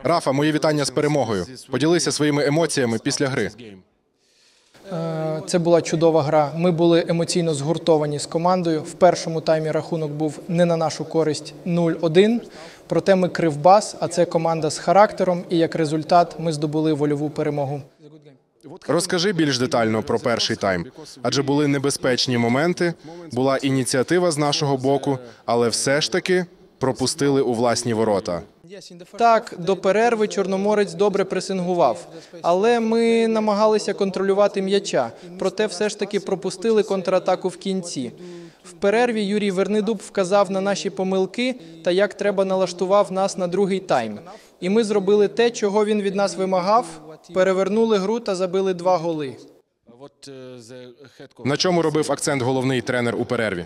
Рафа, мої вітання з перемогою. Поділися своїми емоціями після гри. Це була чудова гра. Ми були емоційно згуртовані з командою. В першому таймі рахунок був не на нашу користь 0-1. Проте ми Кривбас, а це команда з характером, і як результат ми здобули вольову перемогу. Розкажи більш детально про перший тайм. Адже були небезпечні моменти, була ініціатива з нашого боку, але все ж таки пропустили у власні ворота. Так, до перерви Чорноморець добре пресингував, але ми намагалися контролювати м'яча, проте все ж таки пропустили контратаку в кінці. В перерві Юрій Вернидуб вказав на наші помилки та як треба налаштував нас на другий тайм. І ми зробили те, чого він від нас вимагав, перевернули гру та забили 2 голи. На чому робив акцент головний тренер у перерві?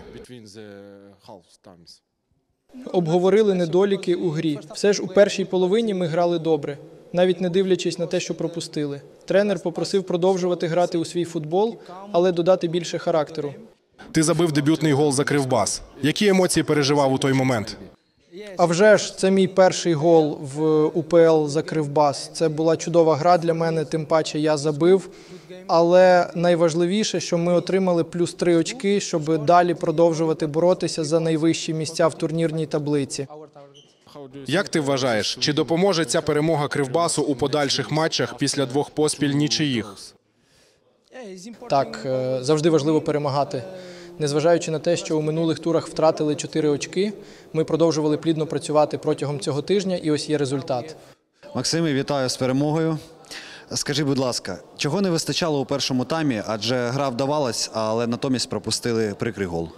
Обговорили недоліки у грі. Все ж у першій половині ми грали добре, навіть не дивлячись на те, що пропустили. Тренер попросив продовжувати грати у свій футбол, але додати більше характеру. Ти забив дебютний гол за Кривбас. Які емоції переживав у той момент? А вже ж, це мій перший гол в УПЛ за Кривбас. Це була чудова гра для мене, тим паче я забив. Але найважливіше, що ми отримали плюс 3 очки, щоб далі продовжувати боротися за найвищі місця в турнірній таблиці. Як ти вважаєш, чи допоможе ця перемога Кривбасу у подальших матчах після 2 поспіль нічиїх? Так, завжди важливо перемагати. Незважаючи на те, що у минулих турах втратили 4 очки, ми продовжували плідно працювати протягом цього тижня, і ось є результат. Максиме, вітаю з перемогою. Скажи, будь ласка, чого не вистачало у першому таймі, адже гра вдавалась, але натомість пропустили прикрий гол?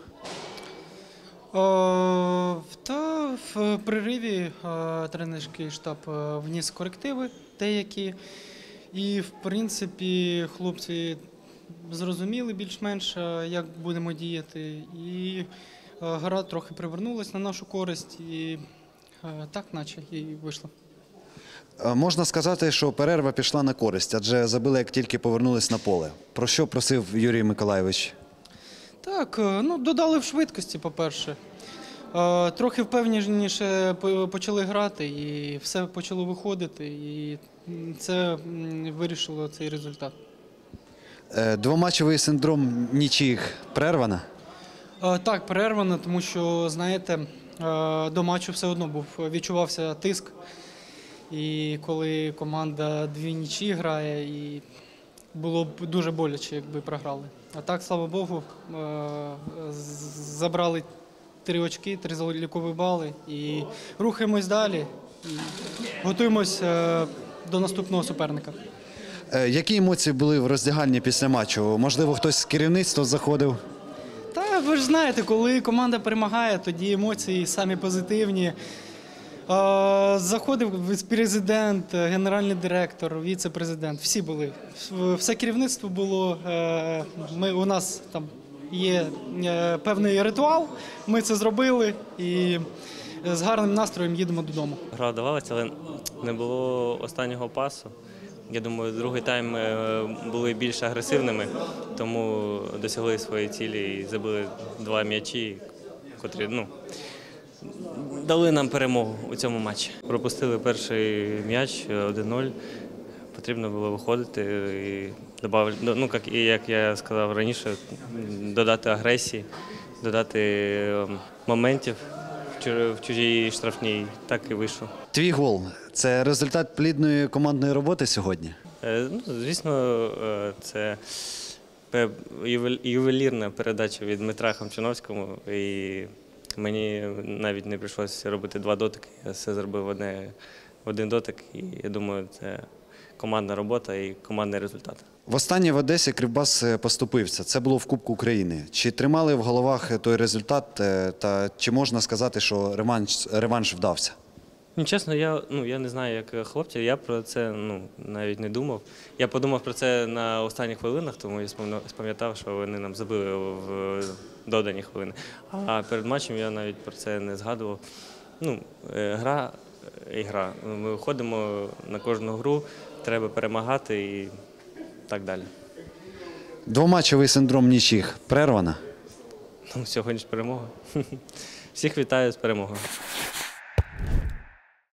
Та в перериві тренерський штаб вніс корективи деякі. І, в принципі, хлопці зрозуміли більш-менш, як будемо діяти. І гра трохи привернулась на нашу користь. І так, наче, і вийшло. Можна сказати, що перерва пішла на користь, адже забили, як тільки повернулись на поле. Про що просив Юрій Миколайович? Так, додали в швидкості, по-перше. Трохи впевненіше почали грати, і все почало виходити, і це вирішило цей результат. Двоматчевий синдром нічиїх перервано? Так, перервано, тому що, знаєте, до матчу все одно відчувався тиск. І коли команда 2 нічиї грає, і було б дуже боляче, якби програли. А так, слава Богу, забрали 3 очки, 3 залікові бали і рухаємось далі. І готуємось до наступного суперника. Які емоції були в роздягальні після матчу? Можливо, хтось з керівництва заходив? Та ви ж знаєте, коли команда перемагає, тоді емоції самі позитивні. Заходив президент, генеральний директор, віце-президент. Всі були. Все керівництво було. У нас там є певний ритуал, ми це зробили і з гарним настроєм їдемо додому. Гра вдавалася, але не було останнього пасу. Я думаю, другий тайм були більш агресивними, тому досягли своєї цілі і забили 2 м'ячі, котрі, дали нам перемогу у цьому матчі. Пропустили перший м'яч 1-0. Потрібно було виходити і, як я сказав раніше, додати агресії, додати моментів в чужій штрафній. Так і вийшло. Твій гол – це результат плідної командної роботи сьогодні? Звісно, це ювелірна передача від Дмитра Хамчановського. І мені навіть не прийшлося робити 2 дотики, я все зробив в один дотик, і я думаю, це командна робота і командний результат. Востаннє в Одесі Кривбас поступився, це було в Кубку України. Чи тримали в головах той результат, та чи можна сказати, що реванш вдався? Чесно, я не знаю, як хлопці, я про це навіть не думав. Я подумав про це на останніх хвилинах, тому я спам'ятав, що вони нам забили в додані хвилини. А перед матчем я навіть про це не згадував. Гра і гра. Ми виходимо на кожну гру, треба перемагати і так далі. Двоматчевий синдром нічиїх перервано? Сьогодні ж перемога. Всіх вітаю з перемогою.